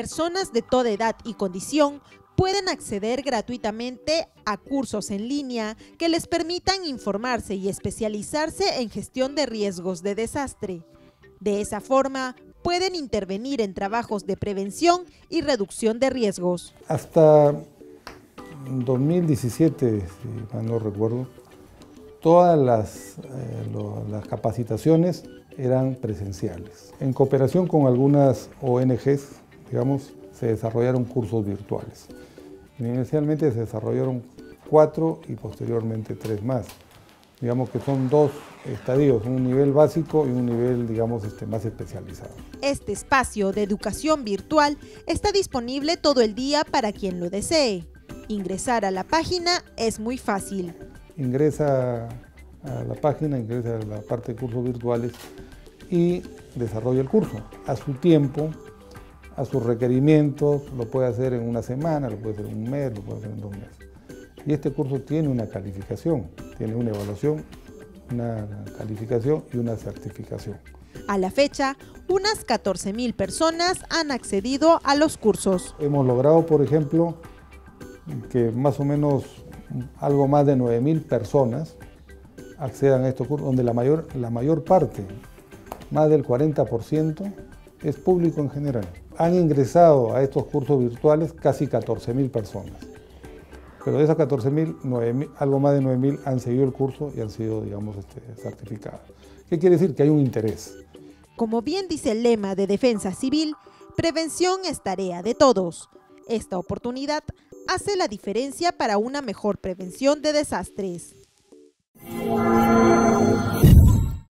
Personas de toda edad y condición pueden acceder gratuitamente a cursos en línea que les permitan informarse y especializarse en gestión de riesgos de desastre. De esa forma, pueden intervenir en trabajos de prevención y reducción de riesgos. Hasta 2017, si mal no recuerdo, todas las capacitaciones eran presenciales. En cooperación con algunas ONGs, digamos, se desarrollaron cursos virtuales. Inicialmente se desarrollaron 4 y posteriormente 3 más. Digamos que son 2 estadios, un nivel básico y un nivel, digamos, más especializado. Este espacio de educación virtual está disponible todo el día para quien lo desee. Ingresar a la página es muy fácil. Ingresa a la página, ingresa a la parte de cursos virtuales y desarrolla el curso a su tiempo, a sus requerimientos. Lo puede hacer en una semana, lo puede hacer en un mes, lo puede hacer en 2 meses. Y este curso tiene una calificación, tiene una evaluación, una calificación y una certificación. A la fecha, unas 14.000 personas han accedido a los cursos. Hemos logrado, por ejemplo, que más o menos algo más de 9.000 personas accedan a estos cursos, donde la mayor parte, más del 40%, es público en general. Han ingresado a estos cursos virtuales casi 14.000 personas. Pero de esas 14.000, algo más de 9.000 han seguido el curso y han sido, digamos, certificados. ¿Qué quiere decir? Que hay un interés. Como bien dice el lema de Defensa Civil, prevención es tarea de todos. Esta oportunidad hace la diferencia para una mejor prevención de desastres.